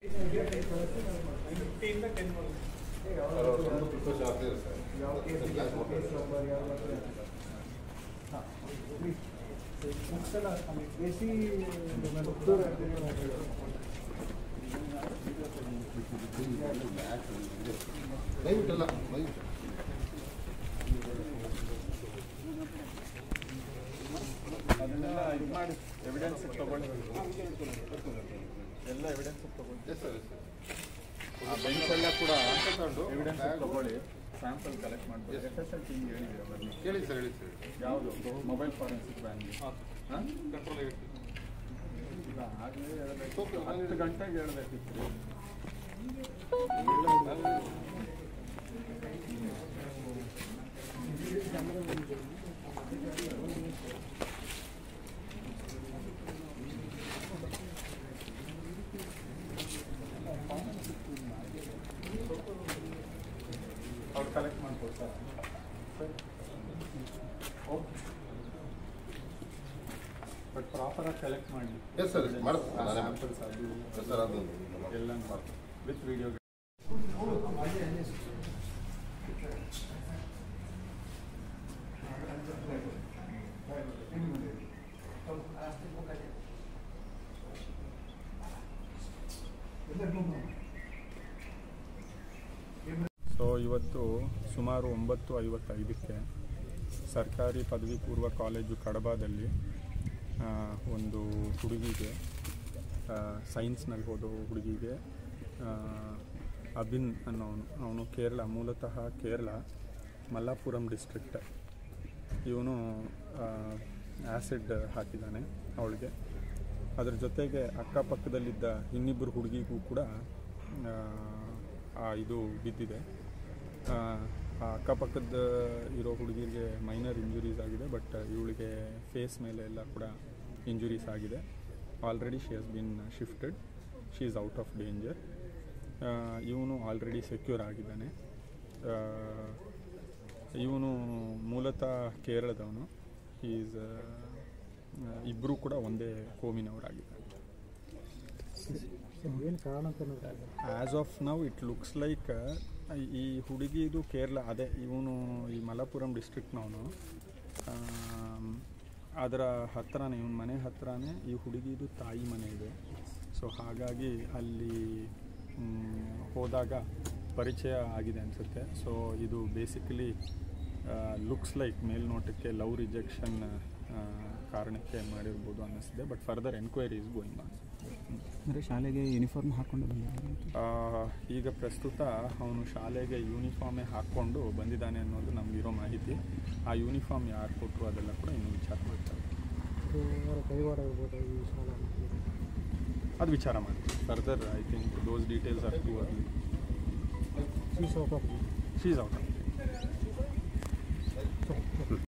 Evidence ತಗೊಳ್ಳಿ ಎಲ್ಲ evidence ತಗೊಳ್ಳಿ ಆ ಬೆಂಚ್ ಎಲ್ಲ ಕೂಡ ಎವಿಡೆನ್ಸ್ ತಗೊಳ್ಳಿ ಸ್ಯಾಂಪಲ್ ಕಲೆಕ್ಟ್ ಮಾಡ್ಬೋದು SSL ಟೀಮ್ ಹೇಳಿದ್ದೀರಾ ಬನ್ನಿ ಹೇಳಿ ಸರ್ ಹೇಳಿ ಸರ್ ಯಾವುದು ಮೊಬೈಲ್ ಫಾರೆನ್ಸಿಕ್ ವ್ಯಾನ್ಗೆ ಕಂಟ್ರೋಲ್ ಇಲ್ಲ ಆಗಲೇ ಹೇಳಬೇಕು 10 ಗಂಟೆಗೆ ಹೇಳಬೇಕಿತ್ತು ಅವ್ರು ಕಲೆಕ್ಟ್ ಮಾಡ್ಬೋದು ಸರ್ ಬಟ್ ಪ್ರಾಪರಾಗಿ ಕಲೆಕ್ಟ್ ಮಾಡಿ ಎಸ್ ಸರ್ ಸ್ಯಾಂಪಲ್ಸ್ ಅದು ಸರ್ ಅದು ಎಲ್ಲ ಮಾಡ್ತೀವಿ ವಿತ್ ವಿಡಿಯೋ ಸೊ ಇವತ್ತು ಸುಮಾರು 9:55ಕ್ಕೆ ಸರ್ಕಾರಿ ಪದವಿ ಪೂರ್ವ ಕಾಲೇಜು ಕಡಬದಲ್ಲಿ ಒಂದು ಹುಡುಗಿಗೆ ಸೈನ್ಸ್ನಲ್ಲಿ ಓದೋ ಹುಡುಗಿಗೆ ಅಬಿನ್ ಅನ್ನೋನು ಅವನು ಕೇರಳ ಮೂಲತಃ ಕೇರಳ ಮಲ್ಲಾಪುರಂ ಡಿಸ್ಟ್ರಿಕ್ಟ್ ಇವನು ಆ್ಯಸಿಡ್ ಹಾಕಿದ್ದಾನೆ ಅವಳಿಗೆ ಅದ್ರ ಜೊತೆಗೆ ಅಕ್ಕಪಕ್ಕದಲ್ಲಿದ್ದ ಇನ್ನಿಬ್ಬರು ಹುಡುಗಿಗೂ ಕೂಡ ಇದು ಬಿದ್ದಿದೆ ಆ ಅಕ್ಕಪಕ್ಕದ ಇರೋ ಹುಡುಗಿರಿಗೆ ಮೈನರ್ ಇಂಜುರೀಸ್ ಆಗಿದೆ ಬಟ್ ಇವಳಿಗೆ ಫೇಸ್ ಮೇಲೆ ಎಲ್ಲ ಕೂಡ ಇಂಜುರೀಸ್ ಆಗಿದೆ already she has been shifted she is out of danger ಇವನು ಆಲ್ರೆಡಿ ಸೆಕ್ಯೂರ್ ಆಗಿದ್ದಾನೆ ಇವನು ಮೂಲತಃ ಕೇರಳದವನು ಈಸ್ ಇಬ್ಬರೂ ಕೂಡ ಒಂದೇ ಕೋಮಿನವರಾಗಿದ್ದಾರೆ ಏನು ಕಾರಣ as of now it looks like ಈ ಹುಡುಗಿದು ಕೇರಳ ಅದೇ ಇವನು ಈ ಮಲಪ್ಪುರಂ ಡಿಸ್ಟ್ರಿಕ್ಟ್ನವನು ಅದರ ಹತ್ತಿರನೇ ಇವನ ಮನೆ ಹತ್ತಿರನೇ ಈ ಹುಡುಗಿದು ತಾಯಿ ಮನೆ ಇದೆ ಸೊ ಹಾಗಾಗಿ ಅಲ್ಲಿ ಹೋದಾಗ ಪರಿಚಯ ಆಗಿದೆ ಅನಿಸುತ್ತೆ ಸೊ ಇದು ಬೇಸಿಕಲಿ ಲುಕ್ಸ್ ಲೈಕ್ ಮೇಲ್ನೋಟಕ್ಕೆ ಲವ್ ರಿಜೆಕ್ಷನ್ ಕಾರಣಕ್ಕೆ ಮಾಡಿರ್ಬೋದು ಅನ್ನಿಸ್ತಿದೆ but further enquiry is going on. ಅಂದರೆ ಶಾಲೆಗೆ ಯೂನಿಫಾರ್ಮ್ ಹಾಕ್ಕೊಂಡು ಈಗ ಪ್ರಸ್ತುತ ಅವನು ಶಾಲೆಗೆ ಯೂನಿಫಾರ್ಮೇ ಹಾಕ್ಕೊಂಡು ಬಂದಿದ್ದಾನೆ ಅನ್ನೋದು ನಮಗಿರೋ ಮಾಹಿತಿ. ಆ ಯೂನಿಫಾರ್ಮ್ ಯಾರು ಕೊಟ್ಟರು ಅದೆಲ್ಲ ಕೂಡ ಇನ್ನೂ ವಿಚಾರ ಮಾಡ್ತಾರೆ. ಅದು ವಿಚಾರ ಮಾಡಿ further I think those details are too early. She's out of